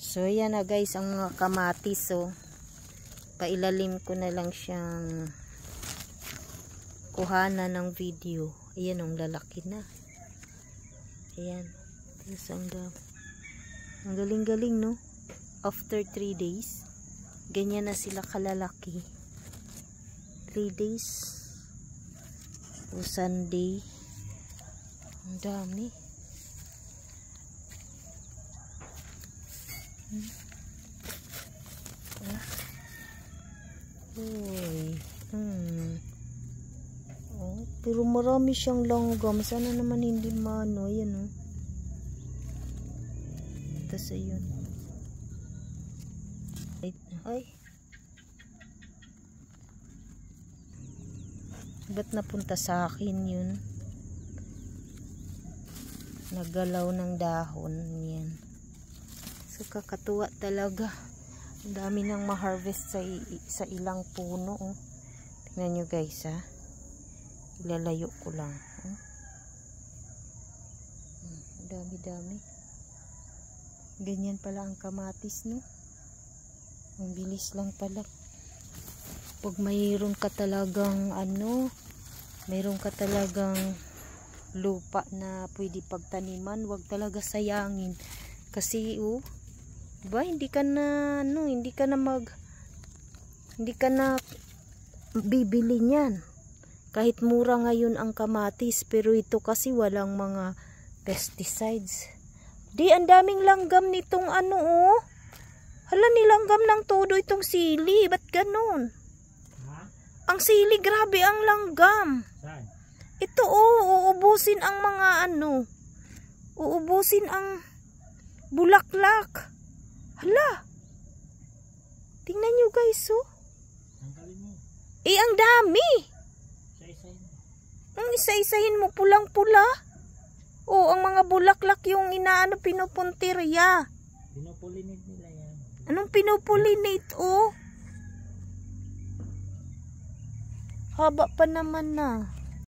So ayan na guys ang mga kamatis. So pailalim ko na lang siyang kuhanan ng video. Ayan ang lalaki na. Ayan. Ang galing-galing no. After 3 days ganyan na sila kalalaki. 3 days o Sunday. Ang dami. Oh, pero marami siyang langgam. Sana naman hindi mano. Ayan oh. Tapos ayun. Ay. Ba't napunta sa akin yun? Nagalaw ng dahon. Yan. So kakatuwa talaga. Ang dami nang ma-harvest sa ilang puno. Oh. Tingnan nyo guys ha. Ilalayo ko lang. Oh. Dami-dami. Ganyan pala ang kamatis no. Ang bilis lang pala. Pag mayroon ka talagang mayroon ka talagang lupa na pwede pagtaniman, wag talaga sayangin. Kasi diba, hindi ka na bibili niyan. Kahit mura ngayon ang kamatis, pero ito kasi walang mga pesticides. Di, ang daming langgam nitong Hala, nilanggam ng todo itong sili. Ba't ganun? Ang sili, grabe ang langgam. Saan? Ito uubusin ang mga uubusin ang bulaklak. Hala. Tingnan nyo guys Tanggalin mo. ang dami. Isa-isahin mo. Ang isa-isahin mo pulang-pula. Ang mga bulaklak yung pinupuntirya. Pinupulinate nila yan. Anong pinupulinate Haba pa naman na.